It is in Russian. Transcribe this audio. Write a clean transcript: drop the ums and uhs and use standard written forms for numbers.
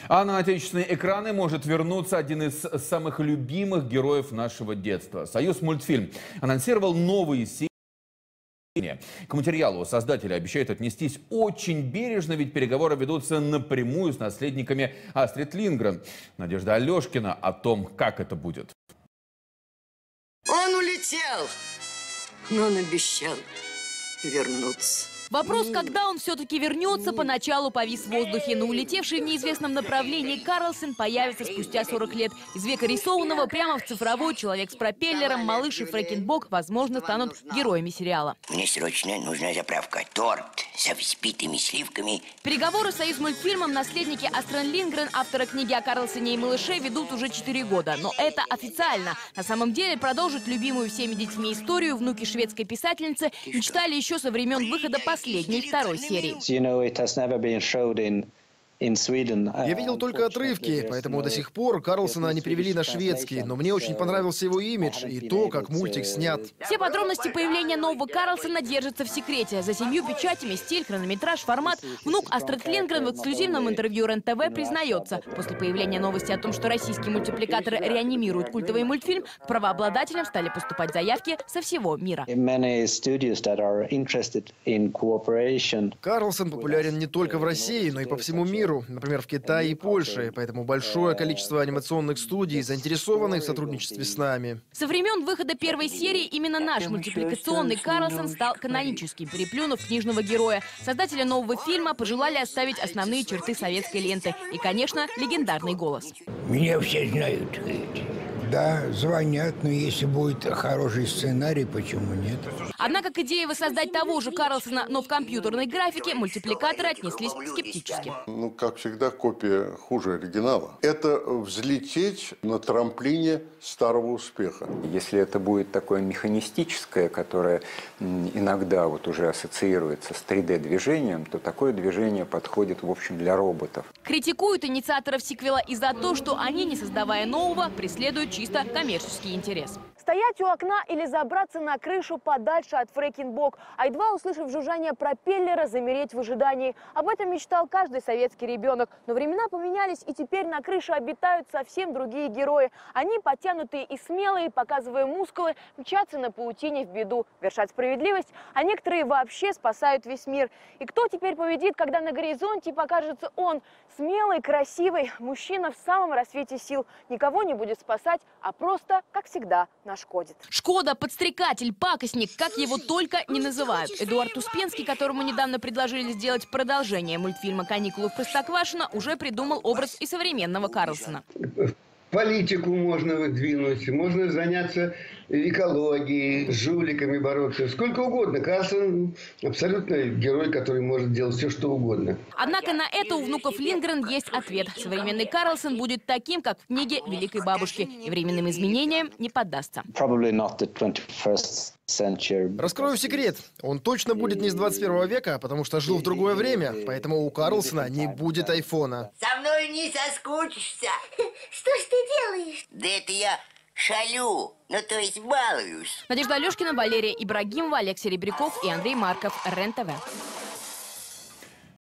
А на отечественные экраны может вернуться один из самых любимых героев нашего детства. «Союзмультфильм» анонсировал новые серии. К материалу создатели обещают отнестись очень бережно, ведь переговоры ведутся напрямую с наследниками Астрид Линдгрен. Надежда Алешкина о том, как это будет. Он улетел, но он обещал вернуться. Вопрос, когда он все-таки вернется, поначалу повис в воздухе. Но улетевший в неизвестном направлении Карлсон появится спустя 40 лет. Из века рисованного прямо в цифровой человек с пропеллером, малыш и Фрэкенбок, возможно, станут героями сериала. Мне срочно нужна заправка. Торт со взбитыми сливками. Переговоры с «Союзмультфильмом» наследники Астрид Линдгрен, автора книги о Карлсоне и малыше, ведут уже 4 года. Но это официально. На самом деле продолжить любимую всеми детьми историю внуки шведской писательницы мечтали еще со времен выхода последней второй серии. Я видел только отрывки, поэтому до сих пор Карлсона не перевели на шведский, но мне очень понравился его имидж и то, как мультик снят. Все подробности появления нового Карлсона держатся в секрете. За 7 печатями, стиль, хронометраж, формат. Внук Астрид Линдгрен в эксклюзивном интервью РЕН-ТВ признается. После появления новости о том, что российские мультипликаторы реанимируют культовый мультфильм, к правообладателям стали поступать заявки со всего мира. Карлсон популярен не только в России, но и по всему миру. Например, в Китае и Польше. Поэтому большое количество анимационных студий заинтересованы в сотрудничестве с нами. Со времен выхода первой серии именно наш мультипликационный Карлсон стал каноническим, переплюнув книжного героя. Создатели нового фильма пожелали оставить основные черты советской ленты. И, конечно, легендарный голос. Меня все знают. Да, звонят, но если будет хороший сценарий, почему нет? Однако к идее воссоздать того же Карлсона, но в компьютерной графике, мультипликаторы отнеслись скептически. Ну, как всегда, копия хуже оригинала. Это взлететь на трамплине старого успеха. Если это будет такое механистическое, которое иногда вот уже ассоциируется с 3D-движением, то такое движение подходит, в общем, для роботов. Критикуют инициаторов сиквела и за то, что они, не создавая нового, преследуют чисто коммерческий интерес. Стоять у окна или забраться на крышу подальше от Фрэкенбок, а едва услышав жужжание пропеллера, замереть в ожидании. Об этом мечтал каждый советский ребенок. Но времена поменялись, и теперь на крыше обитают совсем другие герои. Они, подтянутые и смелые, показывая мускулы, мчатся на паутине в беду, вершат справедливость, а некоторые вообще спасают весь мир. И кто теперь победит, когда на горизонте покажется он? Смелый, красивый, мужчина в самом рассвете сил. Никого не будет спасать, а просто, как всегда, нашкодит. Шкода, подстрекатель, пакостник, как его только не называют. Эдуард Успенский, которому недавно предложили сделать продолжение мультфильма «Каникулы в Простоквашино», уже придумал образ и современного Карлсона. Политику можно выдвинуть, можно заняться экологией, с жуликами бороться, сколько угодно. Карлсон абсолютно герой, который может делать все, что угодно. Однако на это у внуков Линдгрен есть ответ. Современный Карлсон будет таким, как в книге «Великой бабушки», и временным изменениям не поддастся. Раскрою секрет. Он точно будет не с 21 века, потому что жил в другое время. Поэтому у Карлсона не будет айфона. Со мной не соскучишься. Что ж ты делаешь? Да это я шалю, ну то есть балуюсь. Надежда Алешкина, Валерия Ибрагимова, Олег Серебряков и Андрей Марков. РЕН-ТВ.